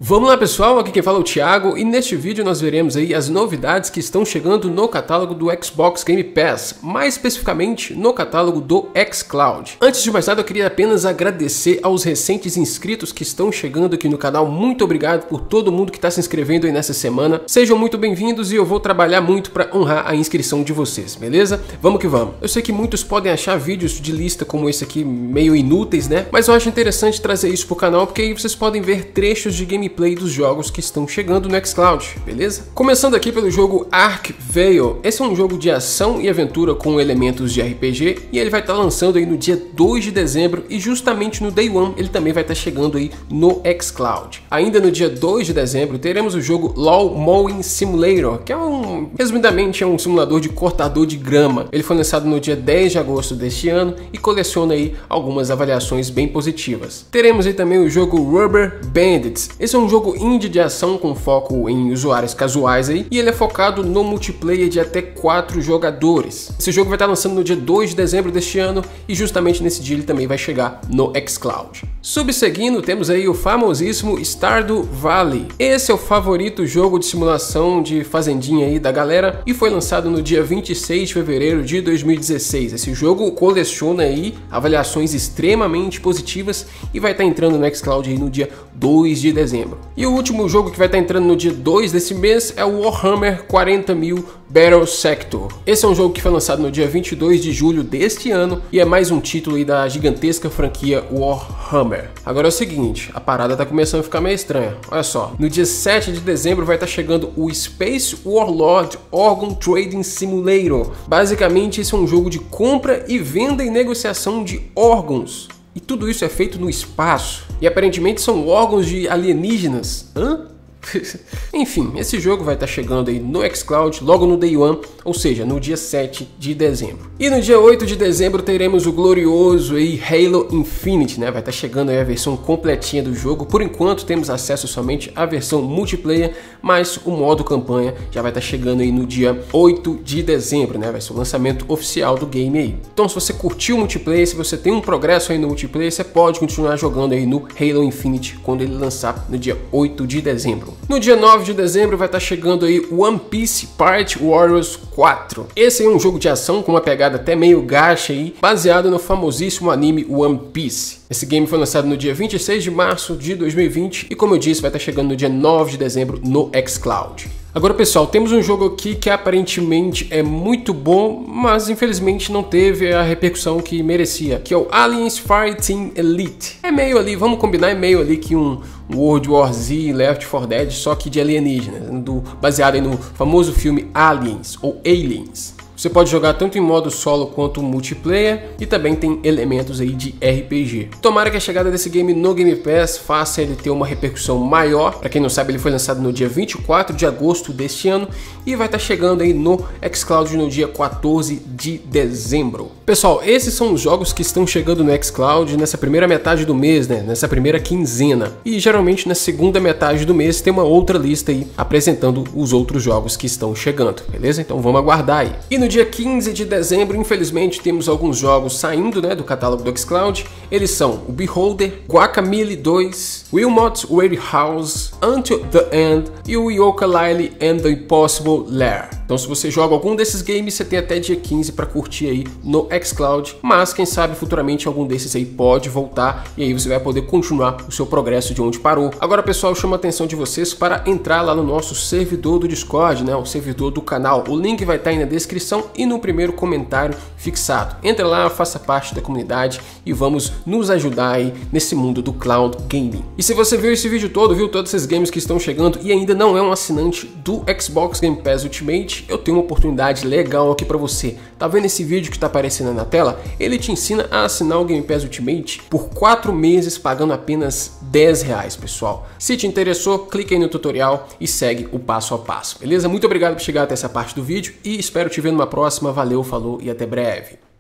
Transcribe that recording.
Vamos lá pessoal, aqui quem fala é o Thiago e neste vídeo nós veremos aí as novidades que estão chegando no catálogo do Xbox Game Pass, mais especificamente no catálogo do xCloud. Antes de mais nada eu queria apenas agradecer aos recentes inscritos que estão chegando aqui no canal, muito obrigado por todo mundo que está se inscrevendo aí nessa semana, sejam muito bem-vindos e eu vou trabalhar muito para honrar a inscrição de vocês, beleza? Vamos que vamos. Eu sei que muitos podem achar vídeos de lista como esse aqui meio inúteis, né? Mas eu acho interessante trazer isso pro canal porque aí vocês podem ver trechos de gameplay dos jogos que estão chegando no xCloud, beleza? Começando aqui pelo jogo Archvale. Esse é um jogo de ação e aventura com elementos de RPG e ele vai estar lançando aí no dia 2 de dezembro e justamente no Day 1 ele também vai estar chegando aí no xCloud. Ainda no dia 2 de dezembro teremos o jogo Lawn Mowing Simulator, que é resumidamente um simulador de cortador de grama. Ele foi lançado no dia 10 de agosto deste ano e coleciona aí algumas avaliações bem positivas. Teremos aí também o jogo Rubber Bandits. Esse é um jogo indie de ação com foco em usuários casuais aí, e ele é focado no multiplayer de até 4 jogadores. Esse jogo vai estar lançando no dia 2 de dezembro deste ano e justamente nesse dia ele também vai chegar no xCloud. Subseguindo, temos aí o famosíssimo Stardew Valley. Esse é o favorito jogo de simulação de fazendinha aí da galera e foi lançado no dia 26 de fevereiro de 2016. Esse jogo coleciona aí avaliações extremamente positivas e vai estar entrando no xCloud aí no dia 2 de dezembro. E o último jogo que vai estar entrando no dia 2 desse mês é o Warhammer 40.000 Battle Sector. Esse é um jogo que foi lançado no dia 22 de julho deste ano e é mais um título aí da gigantesca franquia Warhammer. Agora é o seguinte, a parada tá começando a ficar meio estranha. Olha só, no dia 7 de dezembro vai estar chegando o Space Warlord Organ Trading Simulator. Basicamente esse é um jogo de compra e venda e negociação de órgãos. E tudo isso é feito no espaço. E aparentemente são órgãos de alienígenas. Hã? Enfim, esse jogo vai estar chegando aí no xCloud logo no Day 1, ou seja, no dia 7 de dezembro. E no dia 8 de dezembro teremos o glorioso aí Halo Infinite, né? Vai estar chegando aí a versão completinha do jogo. Por enquanto temos acesso somente à versão multiplayer, mas o modo campanha já vai estar chegando aí no dia 8 de dezembro, né? Vai ser o lançamento oficial do game aí. Então se você curtiu o multiplayer, se você tem um progresso aí no multiplayer, você pode continuar jogando aí no Halo Infinite quando ele lançar no dia 8 de dezembro. No dia 9 de dezembro vai estar chegando aí One Piece Pirate Warriors 4. Esse é um jogo de ação com uma pegada até meio gacha aí, baseado no famosíssimo anime One Piece. Esse game foi lançado no dia 26 de março de 2020 e, como eu disse, vai estar chegando no dia 9 de dezembro no xCloud. Agora pessoal, temos um jogo aqui que aparentemente é muito bom, mas infelizmente não teve a repercussão que merecia, que é o Aliens Fireteam Elite. É meio ali, vamos combinar, é meio ali que um World War Z, Left 4 Dead, só que de alienígenas, baseado aí no famoso filme Aliens ou Aliens. Você pode jogar tanto em modo solo quanto multiplayer e também tem elementos aí de RPG. Tomara que a chegada desse game no Game Pass faça ele ter uma repercussão maior. Para quem não sabe, ele foi lançado no dia 24 de agosto deste ano e vai estar chegando aí no xCloud no dia 14 de dezembro. Pessoal, esses são os jogos que estão chegando no xCloud nessa primeira metade do mês, né? Nessa primeira quinzena. E geralmente na segunda metade do mês tem uma outra lista aí apresentando os outros jogos que estão chegando, beleza? Então vamos aguardar aí. E no dia 15 de dezembro, infelizmente, temos alguns jogos saindo, né, do catálogo do xCloud. Eles são o Beholder, Guacamelee 2, Wilmot's Warehouse, Until the End e o Yooka-Laylee and the Impossible Lair. Então se você joga algum desses games, você tem até dia 15 para curtir aí no xCloud, mas quem sabe futuramente algum desses aí pode voltar e aí você vai poder continuar o seu progresso de onde parou. Agora pessoal, eu chamo a atenção de vocês para entrar lá no nosso servidor do Discord, né, o servidor do canal. O link vai estar aí na descrição e no primeiro comentário fixado. Entra lá, faça parte da comunidade e vamos nos ajudar aí nesse mundo do Cloud Gaming. E se você viu esse vídeo todo, viu todos esses games que estão chegando e ainda não é um assinante do Xbox Game Pass Ultimate, eu tenho uma oportunidade legal aqui para você. Tá vendo esse vídeo que tá aparecendo na tela? Ele te ensina a assinar o Game Pass Ultimate por 4 meses pagando apenas R$10, pessoal. Se te interessou, clica aí no tutorial e segue o passo a passo, beleza? Muito obrigado por chegar até essa parte do vídeo e espero te ver numa próxima. Valeu, falou e até breve.